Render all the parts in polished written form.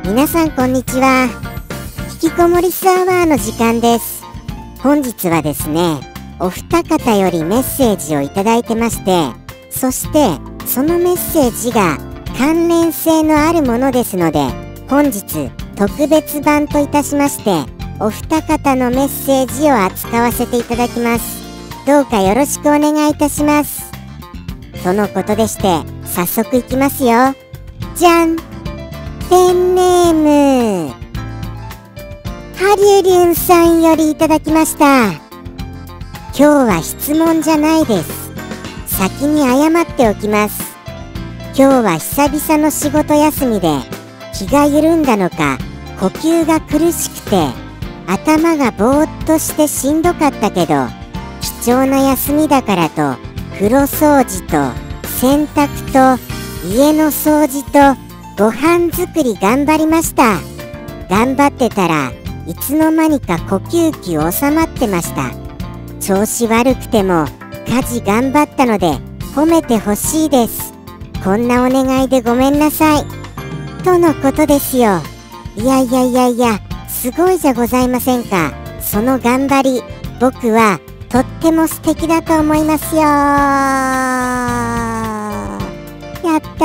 皆さんこんにちは。引きこもりスアワーの時間です。本日はですね、お二方よりメッセージをいただいてまして、そしてそのメッセージが関連性のあるものですので、本日特別版といたしましてお二方のメッセージを扱わせていただきます。どうかよろしくお願いいたします。とのことでして、早速いきますよ。じゃん。ペンネームハリュリュンさんよりいただきました。今日は質問じゃないです。先に謝っておきます。今日は久々の仕事休みで気が緩んだのか呼吸が苦しくて頭がぼーっとしてしんどかったけど、貴重な休みだからと風呂掃除と洗濯と家の掃除とご飯作り頑張りました。頑張ってたらいつの間にか呼吸器収まってました。調子悪くても家事頑張ったので褒めてほしいです。こんなお願いでごめんなさい。とのことですよ。いや、すごいじゃございませんか。その頑張り、僕はとっても素敵だと思いますよ。やった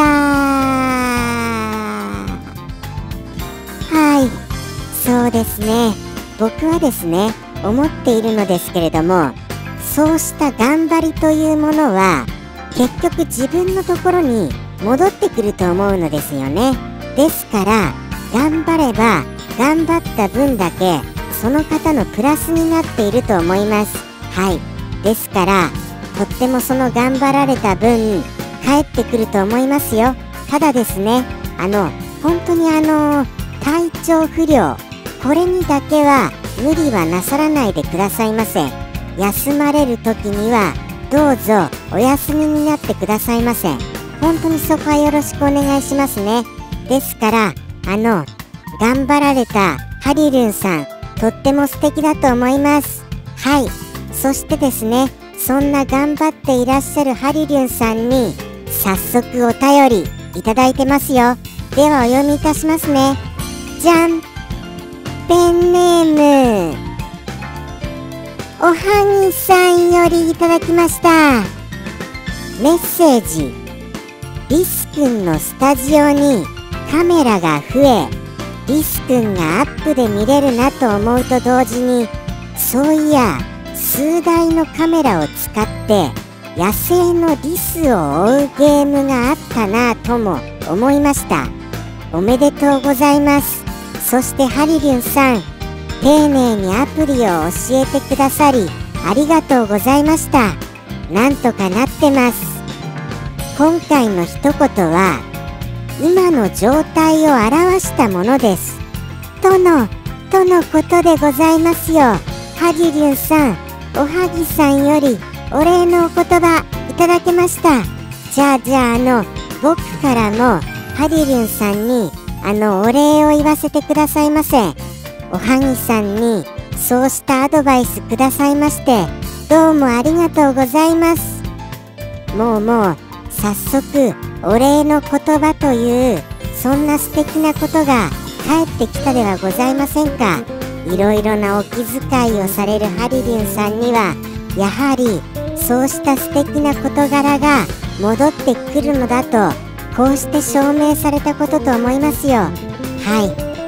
ー。はい、そうですね。僕はですね、思っているのですけれども、そうした頑張りというものは結局自分のところに戻ってくると思うのですよね。ですから頑張れば頑張った分だけその方のプラスになっていると思います。はい、ですからとってもその頑張られた分返ってくると思いますよ。ただですね、本当に体調不良、これにだけは無理はなさらないでくださいませ。休まれる時にはどうぞお休みになってくださいませ。本当にそこはよろしくお願いしますね。ですから頑張られたハリルンさん、とっても素敵だと思います。はい、そしてですね、そんな頑張っていらっしゃるハリルンさんに早速お便りいただいてますよ。ではお読みいたしますね。じゃん。ペンネームおはぎさんよりいただきました。メッセージ。リスくんのスタジオにカメラが増え、リスくんがアップで見れるなと思うと同時に、そういや数台のカメラを使って野生のリスを追うゲームがあったなとも思いました。おめでとうございます。そしてハリリュンさん、丁寧にアプリを教えてくださりありがとうございました。なんとかなってます。今回の一言は今の状態を表したものです。とのことでございますよ。ハリリュンさん、おはぎさんよりお礼のお言葉いただけました。じゃあ僕からもハリリュンさんにお礼を言わせてくださいませ。おはぎさんにそうしたアドバイスくださいましてどうもありがとうございます。もう早速お礼の言葉というそんな素敵なことが返ってきたではございませんか。いろいろなお気遣いをされるハリリュンさんにはやはりそうした素敵な事柄が戻ってくるのだとこうして証明されたことと思いますよ。はい、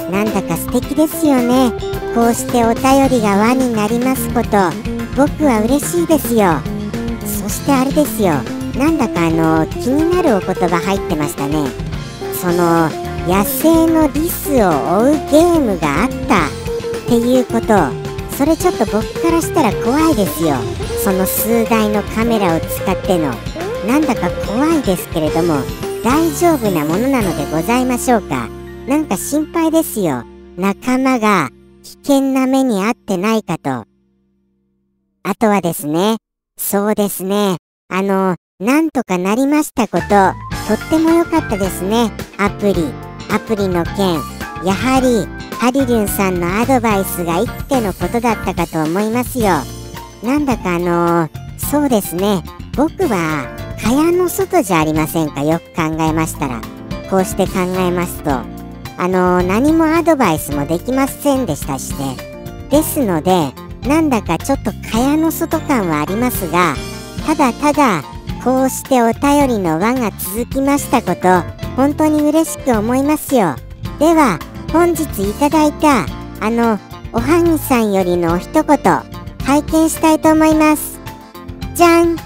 なんだか素敵ですよね。こうしてお便りが輪になりますこと、僕は嬉しいですよ。そしてあれですよ、なんだか気になるお言葉入ってましたね。その野生のリスを追うゲームがあったっていうこと、それちょっと僕からしたら怖いですよ。その数台のカメラを使っての、なんだか怖いですけれども大丈夫なものなのでございましょうか。なんか心配ですよ。仲間が危険な目に遭ってないかと。あとはですね、そうですね、なんとかなりましたこと、とっても良かったですね。アプリの件、やはりハリリュンさんのアドバイスが生きてのことだったかと思いますよ。なんだかそうですね、僕は蚊帳の外じゃありませんか。よく考えましたら、こうして考えますと何もアドバイスもできませんでしたしね。ですので、なんだかちょっと蚊帳の外感はありますが、ただただこうしてお便りの輪が続きましたこと、本当に嬉しく思いますよ。では、本日いただいた、おはぎさんよりのお一言、拝見したいと思います。じゃん。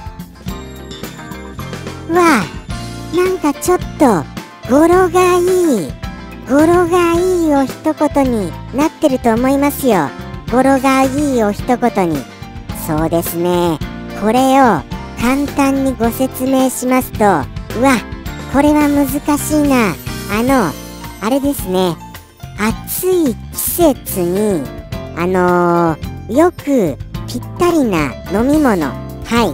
わあ、なんかちょっと、語呂がいいお一言になってると思いますよ。語呂がいいお一言に。そうですね。これを簡単にご説明しますと、うわ、これは難しいな。あれですね。暑い季節に、よくぴったりな飲み物。はい。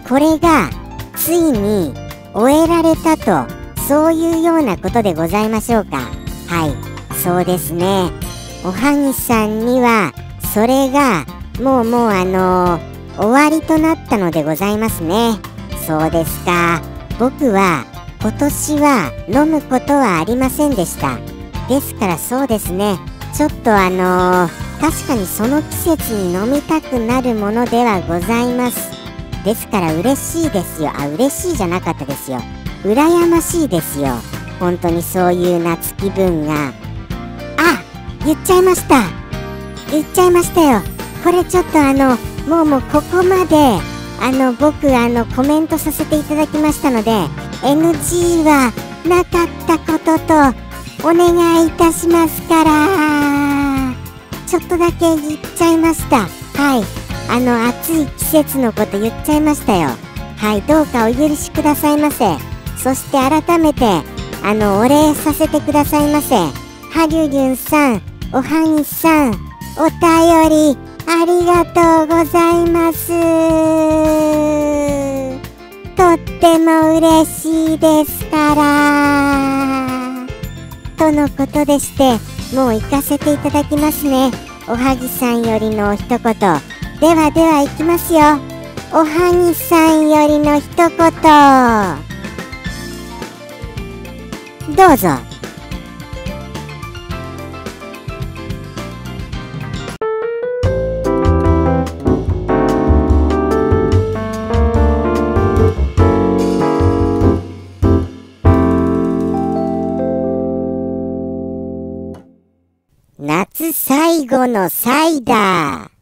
これが、ついに終えられたと、そういうようなことでございましょうか。はい。そうですね。おはぎさんには、それが、もう終わりとなったのでございますね。そうですか。僕は、今年は飲むことはありませんでした。ですからそうですね。ちょっと確かにその季節に飲みたくなるものではございます。ですから嬉しいですよ。嬉しいじゃなかったですよ。羨ましいですよ。本当にそういう夏気分が。言っちゃいました。よ。これちょっともうここまで僕コメントさせていただきましたので NG はなかったこととお願いいたしますから、ちょっとだけ言っちゃいました。はい、暑い季節のこと言っちゃいましたよ。はい、どうかお許しくださいませ。そして改めてお礼させてくださいませ。はりゅりゅんさん、おはぎさん、お便りありがとうございます。とっても嬉しいですからとのことでして、もう行かせていただきますね。おはぎさんよりのお一言。では行きますよ。おはぎさんよりの一言、どうぞ。夏最後のサイダー。